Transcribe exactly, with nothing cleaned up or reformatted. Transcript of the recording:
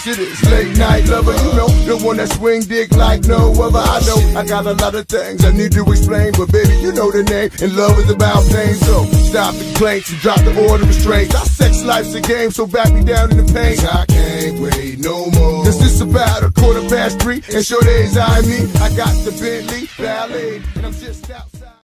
shit is late night lover. You know, the one that swing dick like no other. I know I got a lot of things I need to explain, but baby, you know the name, and love is about pain. So stop the complaints and drop the order of restraints. Our sex life's a game, so back me down in the pain. I can't wait no more. Cause it's about a quarter past three, and sure days I me. I got the Bentley Ballet, and I'm just outside.